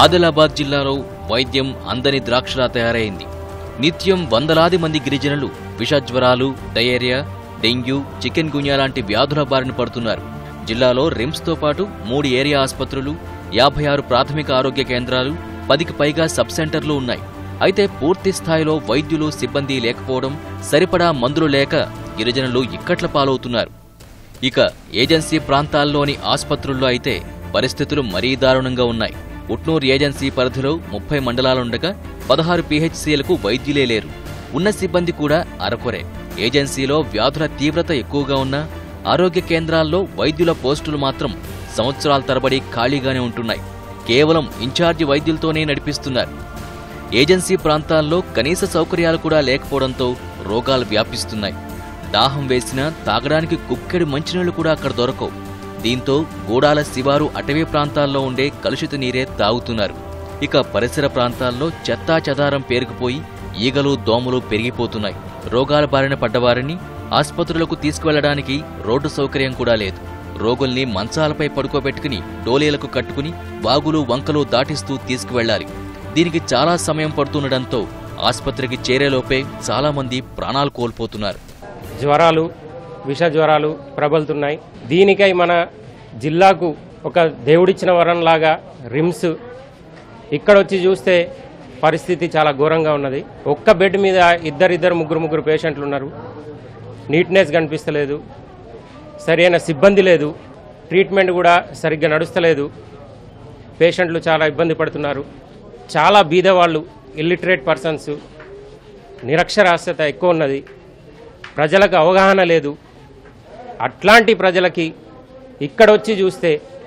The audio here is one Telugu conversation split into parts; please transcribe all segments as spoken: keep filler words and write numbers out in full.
ఆదిలాబాద్ జిల్లాలో వైద్యం అందని ద్రాక్షలా తయారైంది. నిత్యం వందలాది మంది గిరిజనులు విషజ్వరాలు, డయేరియా, డెంగ్యూ, చికెన్ గున్యా లాంటి వ్యాధుల బారిన పడుతున్నారు. జిల్లాలో రిమ్స్తో పాటు మూడు ఏరియా ఆసుపత్రులు, యాభై ఆరు ప్రాథమిక ఆరోగ్య కేంద్రాలు, పదికి పైగా సబ్ సెంటర్లు ఉన్నాయి. అయితే పూర్తి స్థాయిలో వైద్యులు, సిబ్బంది లేకపోవడం, సరిపడా మందులు లేక గిరిజనులు ఇక్కట్ల పాలవుతున్నారు. ఇక ఏజెన్సీ ప్రాంతాల్లోని ఆసుపత్రుల్లో అయితే పరిస్థితులు మరీ దారుణంగా ఉన్నాయి. ఉట్నూర్ ఏజెన్సీ పరిధిలో ముప్పై మండలాలుండగా పదహారు పీహెచ్సీలకు వైద్యులే లేరు. ఉన్న సిబ్బంది కూడా అరకొరే. ఏజెన్సీలో వ్యాధుల తీవ్రత ఎక్కువగా ఉన్నా ఆరోగ్య కేంద్రాల్లో వైద్యుల పోస్టులు మాత్రం సంవత్సరాల తరబడి ఖాళీగానే ఉంటున్నాయి. కేవలం ఇన్ఛార్జి వైద్యులతోనే నడిపిస్తున్నారు. ఏజెన్సీ ప్రాంతాల్లో కనీస సౌకర్యాలు కూడా లేకపోవడంతో రోగాలు వ్యాపిస్తున్నాయి. దాహం వేసినా తాగడానికి కుక్కెడు మంచినీళ్లు కూడా అక్కడ దొరకవు. దీంతో గూడాల శివారు అటవీ ప్రాంతాల్లో ఉండే కలుషిత నీరే తాగుతున్నారు. ఇక పరిసర ప్రాంతాల్లో చెత్తా చెదారం పేరుకుపోయి ఈగలు, దోమలు పెరిగిపోతున్నాయి. రోగాల బారిన పడ్డవారిని ఆసుపత్రులకు తీసుకువెళ్లడానికి రోడ్డు సౌకర్యం కూడా లేదు. రోగుల్ని మంచాలపై పడుకోబెట్టుకుని డోలీలకు కట్టుకుని వాగులు, వంకలు దాటిస్తూ తీసుకువెళ్లాలి. దీనికి చాలా సమయం పడుతుండటంతో ఆసుపత్రికి చేరేలోపే చాలా మంది ప్రాణాలు కోల్పోతున్నారు. జ్వరాలు, విష జ్వరాలు ప్రబలుతున్నాయి. దీనికై మన జిల్లాకు ఒక దేవుడిచ్చిన వరంలాగా రిమ్స్ ఇక్కడొచ్చి చూస్తే పరిస్థితి చాలా ఘోరంగా ఉన్నది. ఒక్క బెడ్ మీద ఇద్దరిద్దరు ముగ్గురు ముగ్గురు పేషెంట్లు ఉన్నారు. నీట్నెస్ కనిపిస్తలేదు, సరైన సిబ్బంది లేదు, ట్రీట్మెంట్ కూడా సరిగ్గా నడుస్తలేదు. పేషెంట్లు చాలా ఇబ్బంది పడుతున్నారు. చాలా బీదవాళ్ళు, ఇల్లిటరేట్ పర్సన్స్, నిరక్షరాస్యత ఎక్కువ ఉన్నది. ప్రజలకు అవగాహన లేదు. అట్లాంటి ప్రజలకి ఇక్కడ వచ్చి చూస్తే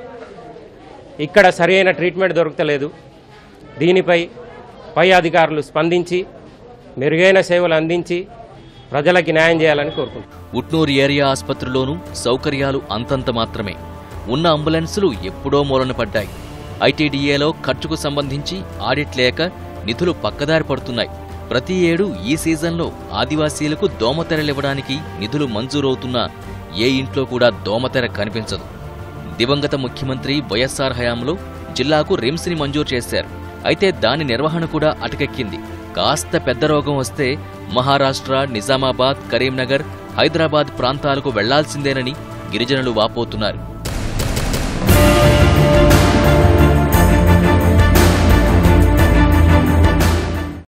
ఇక్కడ సరైన ట్రీట్మెంట్ దొరకలేదు. దీనిపై పై అధికారులు స్పందించి మెరుగైన సేవలు అందించి ప్రజలకి న్యాయం చేయాలని కోరుకుంటున్నాను. ఉట్నూరు ఏరియా ఆసుపత్రిలోనూ సౌకర్యాలు అంతంత మాత్రమే. ఉన్న అంబులెన్సులు ఎప్పుడో మూలన పడ్డాయి. ఐటీడీఏలో ఖర్చుకు సంబంధించి ఆడిట్ లేక నిధులు పక్కదారి పడుతున్నాయి. ప్రతి ఏడు ఈ సీజన్లో ఆదివాసీలకు దోమతెరలివ్వడానికి నిధులు మంజూరవుతున్నా ఏ ఇంట్లో కూడా దోమతెర కనిపించదు. దివంగత ముఖ్యమంత్రి వైఎస్ఆర్ హయాంలో జిల్లాకు రిమ్స్ని మంజూరు చేశారు. అయితే దాని నిర్వహణ కూడా అటకెక్కింది. కాస్త పెద్ద రోగం వస్తే మహారాష్ట్ర, నిజామాబాద్, కరీంనగర్, హైదరాబాద్ ప్రాంతాలకు వెళ్లాల్సిందేనని గిరిజనులు వాపోతున్నారు.